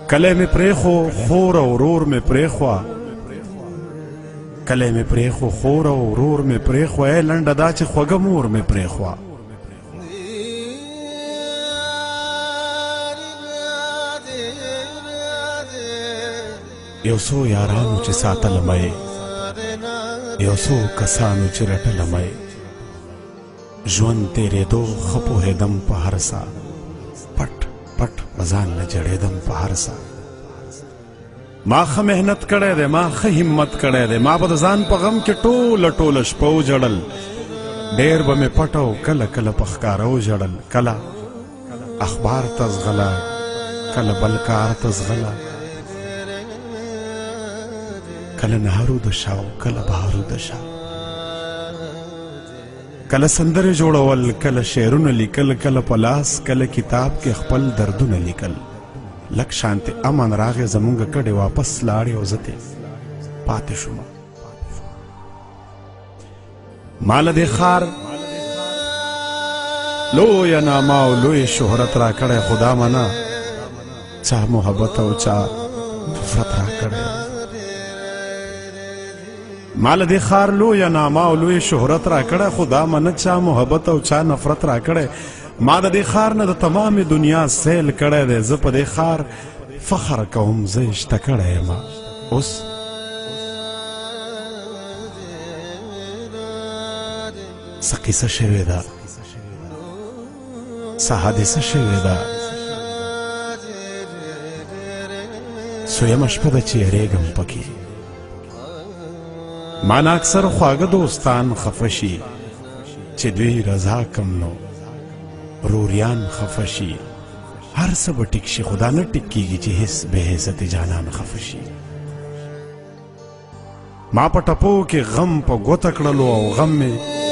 کلی می پریخو خور او ورور می پریخوا کلی می پریخو خور او ورور می پریخوا ای لنډه دا چې خوږه مور می پریخوا یو څو یارانو چې ساتلم یې یو څو کسانو چې رټلم یې ژوند تېرېدو ښه پوهېدم په هر سا پټ پټ په ځان نه جړېدم په هر سا ما ښه محنت کړی دی ما ښه همت کړی دی ما به د ځان په غم کې ټوله ټوله شپه وژړل ډېر به مې پټ او کله کله په ښکاره وژړل کله اخبار ته ځغله کله بل کار ته ځغله کله نهارو د شا او کله بهارو د شا کله سندرې جوړول کله شعرونه لیکل کله په لاس کله کتاب کې خپل دردونه لیکل لږ شانتې امن راغې زمونږ کډې واپس لاړې او زه تې پاتې شوم ما له دې ښار لویه نامه او لوی شهرت را کړی خدا منه چا محبت او چا نفرت را کړی ما له دې ښار لویه نامه او لوی شهرت را کړی خدا منه چا محبت او چا نفرت را کړی ما د دې ښار نه د تمامې دنیا سیل کړی دی زه په دې ښار فخر کوم زه اشته کړی یم اوس څه قیصه شوې ده څه حادثه شوې ده سویمه شپه ده چې یریږم پکې ما نه اکثر خواږه دوستان خفه شي چې دوی رضا کم نو روریان خفه شي هر څه به ټیک شي خدا نه ټیک کېږي چې هېڅ بې عزتې جانان خفه شي ما په ټپو کې غم په ګوته کړلو او غم مې